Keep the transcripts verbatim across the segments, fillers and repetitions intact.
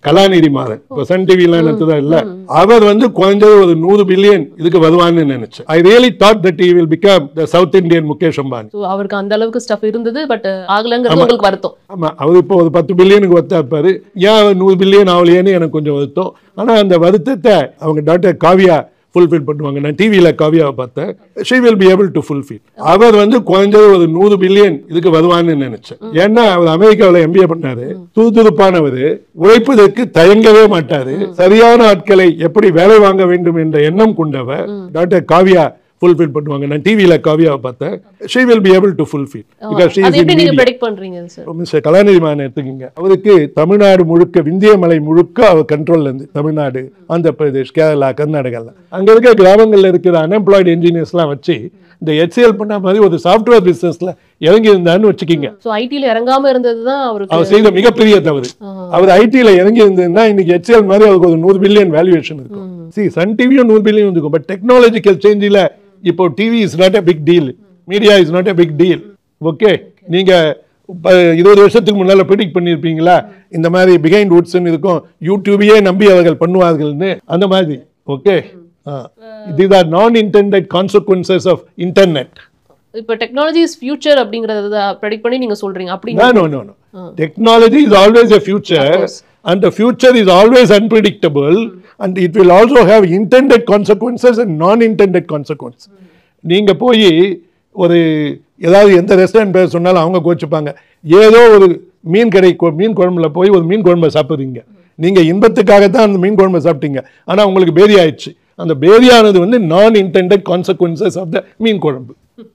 கலாநிதி மாறன் இப்போ சன் டிவிலாம் நடத்துதா இல்ல, அவர் வந்து குறைஞ்சது ஒரு நூறு பில்லியன் இதுக்கு வருவான்னு நினைச்சேன். I really thought that he will become the South Indian Mukesh Ambani. So அவருக்கு அந்த அளவுக்கு ஸ்டஃப் இருந்தது, பட் ஆகலங்கிறது உங்களுக்கு வருத்தம். ஆமா, அவர் இப்போ ஒரு பத்து பில்லியனுக்கு ஒத்தா இருப்பாரு, ஏன் நூறு பில்லியன் ஆகலையேன்னு எனக்கு கொஞ்சம் வருத்தம். ஆனா அந்த வருத்தத்தை அவங்க டாக்டர் காவியா ஃபுல்ஃபில் பண்ணுவாங்க. நான் டிவியில காவியாவை பார்த்தேன். she will be able to fulfill. அவர் வந்து குறைஞ்சது ஒரு நூறு பில்லியன் இதுக்கு வருவான்னு நினைச்சேன். ஏன்னா அவர் அமெரிக்காவில் எம்பிஏ பண்ணாரு, துருதுருப்பானவர், உழைப்பதற்கு தயங்கவே மாட்டாரு, சரியான ஆட்களை எப்படி வேலை வாங்க வேண்டும் என்ற எண்ணம் கொண்டவர் டாக்டர் காவியா ஃபுல்ஃபில் பண்ணுவாங்க. நான் டிவியில காவியாவை பார்த்தேன். she will be able to fulfill because she is அது எப்படி நீங்க predict பண்றீங்க சார்? மிஸ்டர் கலாநிதி மாறன் எடுத்துக்கங்க, அவருக்கு தமிழ்நாடு முழுக்க, விந்திய மலை முழுக்க அவர் கண்ட்ரோல்ல இருந்து, தமிழ்நாடு, ஆந்திர பிரதேஷ், கேரளா, கர்நாடகால அங்க இருக்க கிராமங்கள்ல இருக்கிற அன்எம்ப்ளாய்டு என்ஜினியர்ஸ்லாம் வச்சு இந்த ஹெச்சிஎல் பண்ண மாதிரி ஒரு சாஃப்ட்வேர் பிசினஸ்ல இறங்கி இருந்தான்னு வச்சுக்கிங்க. சோ ஐடில இறங்காம இருந்ததுதான் அவருக்கு அவர் செய்த மிகப்பெரிய தவறு. அவர் ஐடில இறங்கி இருந்ததுன்னா இன்னைக்கு ஹெச்சிஎல் மாதிரி அவருக்கு ஒரு நூறு பில்லியன் வேல்யூவேஷன் இருக்கும். சி சன் டிவியும் நூறு பில்லியன் இருக்கும். பட் டெக்னாலஜிக்கல் சேஞ்சில் இப்போ TV is not a big deal, media is not a big deal. Okay, நீங்க இருபது வருஷத்துக்கு முன்னால ப்ரெடிக்ட் பண்ணியிருப்பீங்களா இந்த மாதிரி பிஹைண்ட் வுட்ஸ் இருக்கும், யூடியூபையே நம்பி அவர்கள் பண்ணுவார்கள்னு? அந்த மாதிரி. Okay, these are non intended consequences of internet. இப்போ டெக்னாலஜி இஸ் ஃபியூச்சர் அப்படிங்கறத ப்ரெடிக்ட் பண்ணி நீங்க சொல்றீங்க அப்படி? No no no no. Technology is always a future and the future is always unpredictable and it will also have intended consequences and non intended consequences. நீங்க போய் ஒரு ஏதாவது எந்த ரெஸ்டாரண்ட் பேர் சொன்னாலும் அவங்க கோச்சுப்பாங்க. ஏதோ ஒரு மீன் கடை மீன் குழம்புல போய் ஒரு மீன் குழம்பை சாப்பிடுறீங்க, நீங்க இன்பத்துக்காக தான் அந்த மீன் குழம்பை சாப்பிட்டீங்க, ஆனா உங்களுக்கு பேதி ஆயிடுச்சு. அந்த பேதியானது வந்து non intended consequences of the மீன் குழம்பு.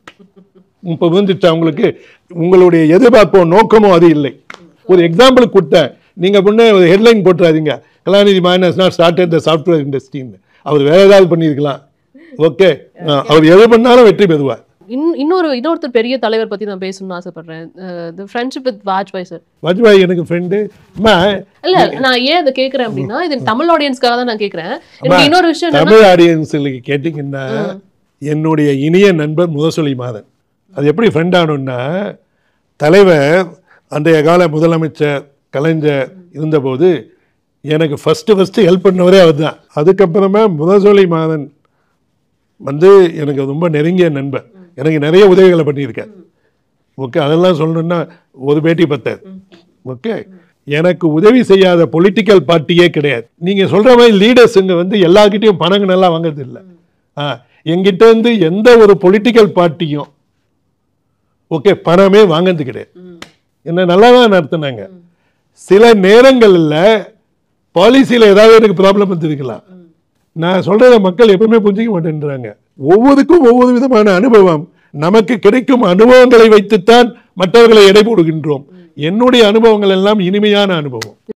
இப்போ வந்துச்சு அவங்களுக்கு, உங்களுடைய எதிர்பார்ப்போ நோக்கமோ அது இல்லை. ஒரு எக்ஸாம்பிளுக்கு கொடுத்தேன், நீங்க முன்னே ஒரு ஹெட்லைன் போட்டுறாதீங்க, Kalanithi Maran has not started the software இண்டஸ்ட்ரின்னு. அவர் வேற ஏதாவது பண்ணியிருக்கலாம். ஓகே, அவர் எது பண்ணாலும் வெற்றி பெறுவார். இன்னொரு இன்னொருத்தர் பெரிய தலைவர் பத்தி நான் பேசணும்னு ஆசைப்படுறேன், the friendship with Vajpayee sir. Vajpayee எனக்கு ஃப்ரெண்டு. இல்ல நான் ஏன் அதை கேட்கறேன் அப்படின்னா, இது தமிழ் ஆடியன்ஸ்க்காக தான் நான் கேட்கறேன். எனக்கு இன்னொரு விஷயம், தமிழ் ஆடியன்ஸுக்கு கேட்டீங்கன்னா என்னுடைய இனிய நண்பர் முரசொலி மாறன். அது எப்படி ஃப்ரெண்ட் ஆகணும்னா, தலைவர் அன்றைய கால முதலமைச்சர் கலைஞர் இருந்தபோது எனக்கு ஃபஸ்ட்டு ஃபஸ்ட்டு ஹெல்ப் பண்ணவரே அவர் தான். அதுக்கப்புறமா முரசொலி மாறன் வந்து எனக்கு ரொம்ப நெருங்கிய நண்பர், எனக்கு நிறைய உதவிகளை பண்ணியிருக்கேன். ஓகே, அதெல்லாம் சொல்லணும்னா ஒரு பேட்டி பத்தாது. ஓகே, எனக்கு உதவி செய்யாத பொலிட்டிக்கல் பார்ட்டியே கிடையாது. நீங்கள் சொல்கிற மாதிரி லீடர்ஸுங்க வந்து எல்லார்கிட்டையும் பணங்கள் எல்லாம் வாங்கிறது இல்லை. ஆ எங்கிட்ட இருந்து எந்த ஒரு பொலிட்டிக்கல் பார்ட்டியும் ஓகே பணமே வாங்கிறது கிடையாது. என்ன நல்லா தான் நடத்தினாங்க. சில நேரங்களில் பாலிசியில் ஏதாவது எனக்கு ப்ராப்ளம் வந்துருக்கலாம். நான் சொல்றத மக்கள் எப்பவுமே புரிஞ்சிக்க மாட்டேன்றாங்க. ஒவ்வொருக்கும் ஒவ்வொரு விதமான அனுபவம். நமக்கு கிடைக்கும் அனுபவங்களை வைத்துத்தான் மற்றவர்களை எடை போடுகின்றோம். என்னுடைய அனுபவங்கள் எல்லாம் இனிமையான அனுபவம்.